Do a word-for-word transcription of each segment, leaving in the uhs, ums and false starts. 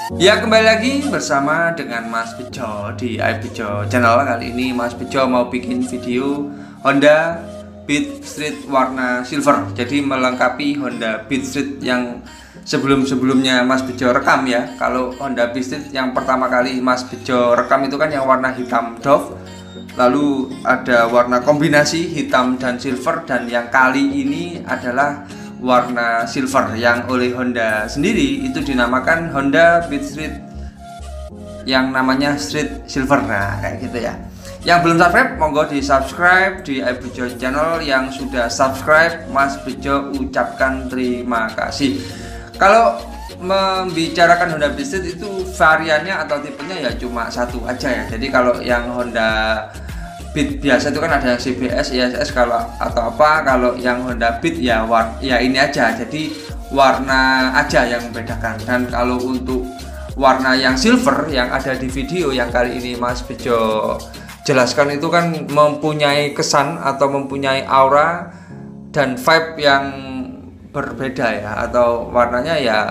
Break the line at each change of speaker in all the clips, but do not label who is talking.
Ya, kembali lagi bersama dengan Mas Bejo di iBejo Channel. Kali ini Mas Bejo mau bikin video Honda Beat Street warna silver. Jadi melengkapi Honda Beat Street yang sebelum-sebelumnya Mas Bejo rekam ya. Kalau Honda Beat Street yang pertama kali Mas Bejo rekam itu kan yang warna hitam doff. Lalu ada warna kombinasi hitam dan silver, dan yang kali ini adalah warna silver yang oleh Honda sendiri itu dinamakan Honda Beat Street yang namanya Street Silver. Nah, kayak gitu ya. Yang belum subscribe monggo di subscribe di iBejo Channel. Yang sudah subscribe, Mas Bejo ucapkan terima kasih. Kalau membicarakan Honda Beat Street itu variannya atau tipenya ya cuma satu aja ya. Jadi kalau yang Honda Beat biasa itu kan ada yang C B S, I S S kalau atau apa. Kalau yang Honda Beat ya war, ya ini aja. Jadi warna aja yang membedakan. Dan kalau untuk warna yang silver yang ada di video yang kali ini Mas Bejo jelaskan itu kan mempunyai kesan atau mempunyai aura dan vibe yang berbeda ya, atau warnanya ya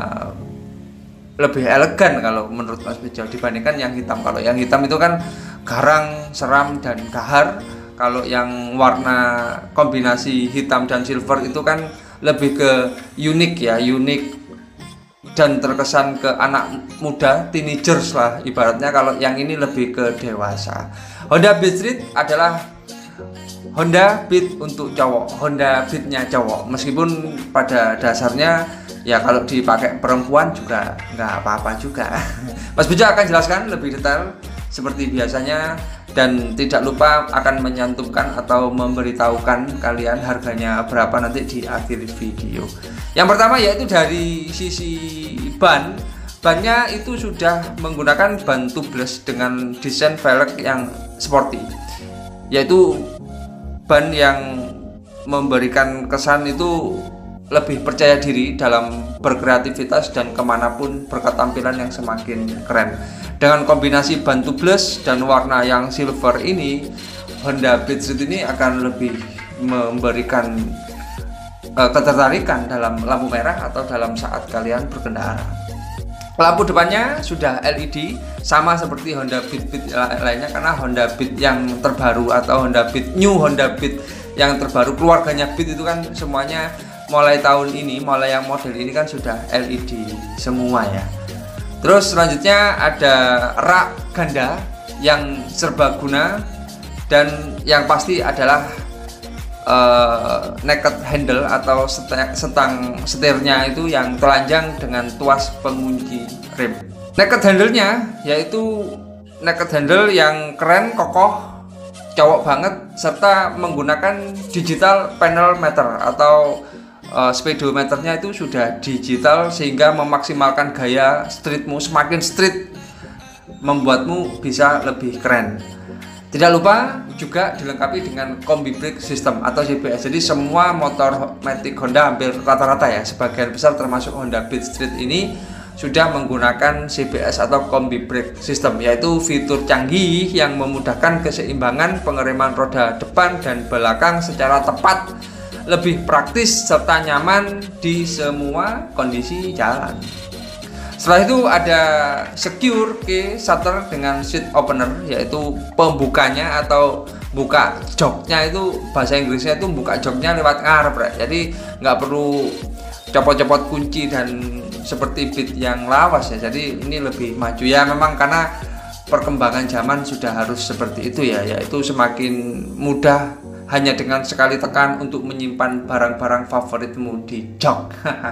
lebih elegan kalau menurut Mas Bejo dibandingkan yang hitam. Kalau yang hitam itu kan garang, seram, dan gahar. Kalau yang warna kombinasi hitam dan silver itu kan lebih ke unik ya, unik dan terkesan ke anak muda, teenagers lah ibaratnya. Kalau yang ini lebih ke dewasa. Honda Beat Street adalah Honda Beat untuk cowok, Honda Beatnya cowok. Meskipun pada dasarnya ya kalau dipakai perempuan juga nggak apa-apa juga. Mas Bejo akan jelaskan lebih detail seperti biasanya, dan tidak lupa akan menyantumkan atau memberitahukan kalian harganya berapa nanti di akhir video. Yang pertama yaitu dari sisi ban. Bannya itu sudah menggunakan ban tubeless dengan desain velg yang sporty, yaitu ban yang memberikan kesan itu lebih percaya diri dalam berkreativitas dan kemanapun berketampilan yang semakin keren. Dengan kombinasi ban tubeless dan warna yang silver ini, Honda Beat Street ini akan lebih memberikan uh, ketertarikan dalam lampu merah atau dalam saat kalian berkendara. Lampu depannya sudah L E D sama seperti Honda Beat Beat lainnya, karena Honda Beat yang terbaru atau Honda Beat New Honda Beat yang terbaru keluarganya Beat itu kan semuanya mulai tahun ini, mulai yang model ini kan sudah L E D semua ya. Terus selanjutnya ada rak ganda yang serbaguna, dan yang pasti adalah uh, naked handle atau setang setirnya itu yang telanjang dengan tuas pengunci rem. Naked handle-nya yaitu naked handle yang keren, kokoh, cowok banget, serta menggunakan digital panel meter atau Uh, speedometernya itu sudah digital sehingga memaksimalkan gaya streetmu. Semakin street membuatmu bisa lebih keren. Tidak lupa juga dilengkapi dengan kombi brake system atau C B S. Jadi semua motor matic Honda hampir rata-rata ya, sebagian besar termasuk Honda Beat Street ini sudah menggunakan C B S atau kombi brake system, yaitu fitur canggih yang memudahkan keseimbangan pengereman roda depan dan belakang secara tepat, lebih praktis serta nyaman di semua kondisi jalan. Setelah itu ada secure key shutter dengan seat opener, yaitu pembukanya atau buka joknya itu bahasa Inggrisnya itu buka joknya lewat ngarep ya. Jadi nggak perlu copot-copot kunci dan seperti Beat yang lawas ya. Jadi ini lebih maju ya, memang karena perkembangan zaman sudah harus seperti itu ya, yaitu semakin mudah hanya dengan sekali tekan untuk menyimpan barang-barang favoritmu di jok.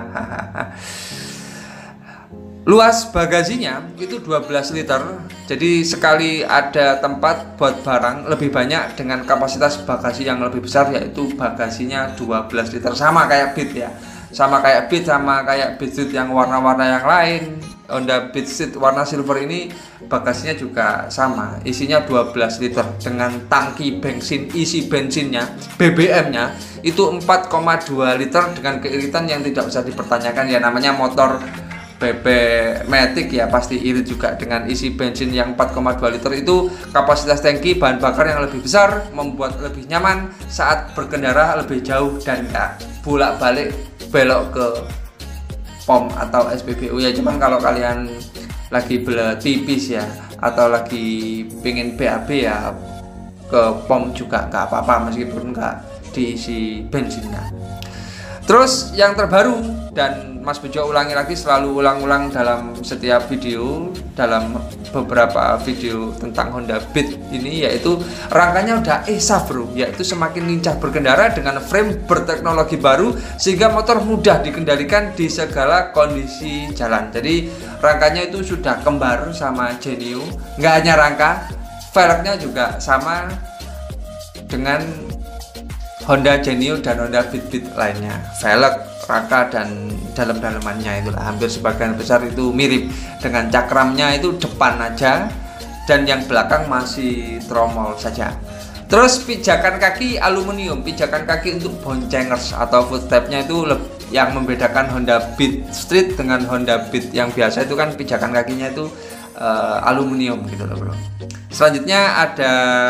Luas bagasinya itu dua belas liter. Jadi sekali ada tempat buat barang lebih banyak dengan kapasitas bagasi yang lebih besar, yaitu bagasinya dua belas liter. Sama kayak Beat ya. Sama kayak Beat sama kayak Beat Street yang warna-warna yang lain. Honda Beat Street warna silver ini bagasinya juga sama, isinya dua belas liter dengan tangki bensin, isi bensinnya B B M-nya itu empat koma dua liter dengan keiritan yang tidak usah dipertanyakan ya, namanya motor B B matic ya, pasti irit juga dengan isi bensin yang empat koma dua liter. Itu kapasitas tangki bahan bakar yang lebih besar membuat lebih nyaman saat berkendara lebih jauh dan gak bolak-balik belok ke pom atau S P B U ya. Cuman kalau kalian lagi belet pipis ya, atau lagi pengen B A B ya, ke pom juga nggak apa-apa meskipun nggak diisi bensinnya. Terus yang terbaru, dan Mas Bejo ulangi lagi, selalu ulang-ulang dalam setiap video, dalam beberapa video tentang Honda Beat ini, yaitu rangkanya udah E S A bro, yaitu semakin lincah berkendara dengan frame berteknologi baru sehingga motor mudah dikendalikan di segala kondisi jalan. Jadi rangkanya itu sudah kembar sama Genio, nggak hanya rangka, velgnya juga sama dengan Honda Genio dan Honda Beat Beat lainnya. Velg, rangka, dan dalam-dalamannya itulah hampir sebagian besar itu mirip, dengan cakramnya itu depan aja dan yang belakang masih tromol saja. Terus pijakan kaki aluminium, pijakan kaki untuk boncengers atau footstepnya itu yang membedakan Honda Beat Street dengan Honda Beat yang biasa itu kan pijakan kakinya itu uh, aluminium gitu loh bro. Selanjutnya ada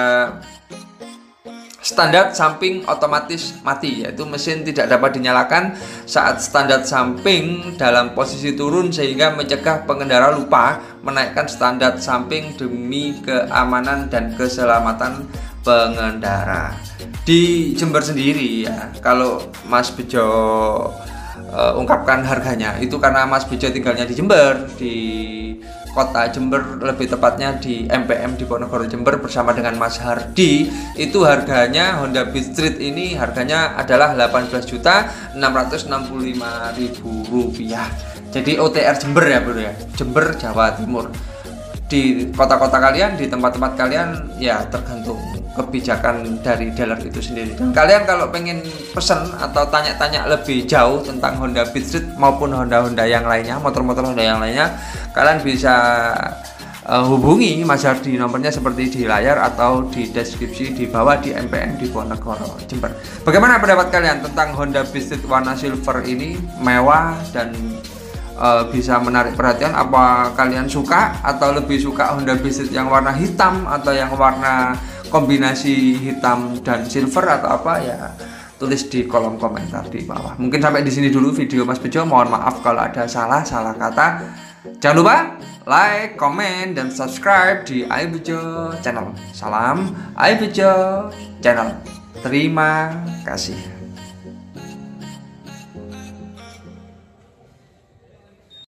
standar samping otomatis mati, yaitu mesin tidak dapat dinyalakan saat standar samping dalam posisi turun sehingga mencegah pengendara lupa menaikkan standar samping demi keamanan dan keselamatan pengendara. Di Jember sendiri ya, kalau Mas Bejo uh, ungkapkan harganya itu karena Mas Bejo tinggalnya di Jember, di kota Jember, lebih tepatnya di M P M Diponegoro Jember bersama dengan Mas Hardi. Itu harganya Honda Beat Street ini harganya adalah delapan belas juta enam ratus enam puluh lima ribu rupiah. Jadi O T R Jember ya bro ya, Jember Jawa Timur. Di kota-kota kalian, di tempat-tempat kalian ya tergantung kebijakan dari dealer itu sendiri. Dan kalian kalau pengen pesen atau tanya-tanya lebih jauh tentang Honda Beat Street maupun Honda-Honda yang lainnya, motor-motor Honda yang lainnya, kalian bisa uh, hubungi Mas Hardi, nomornya seperti di layar atau di deskripsi di bawah di M P M Diponegoro Jember. Bagaimana pendapat kalian tentang Honda Beat Street warna silver ini? Mewah dan Uh, bisa menarik perhatian. Apa kalian suka atau lebih suka Honda Beat Street yang warna hitam atau yang warna kombinasi hitam dan silver atau apa ya? Tulis di kolom komentar di bawah. Mungkin sampai di sini dulu video Mas Bejo. Mohon maaf kalau ada salah-salah kata. Jangan lupa like, comment, dan subscribe di iBejo Channel. Salam iBejo Channel. Terima kasih.